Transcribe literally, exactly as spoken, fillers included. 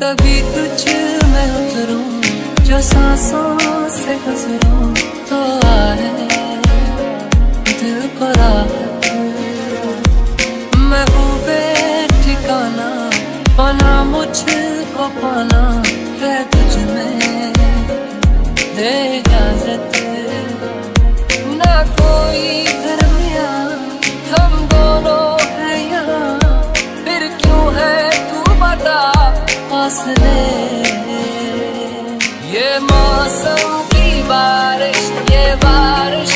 कभी तुझ में उतरूं जो सांसों से गुजरूं तो आए दिल को राहत। मैं हूँ बेठिकाना पाना मुझको पाना है तुझ में दे इजाजत। ना कोई दरमिया हम दोनों है यहाँ, फिर क्यों है तू बता फासले। ये मौसम की बारिश ये बारिश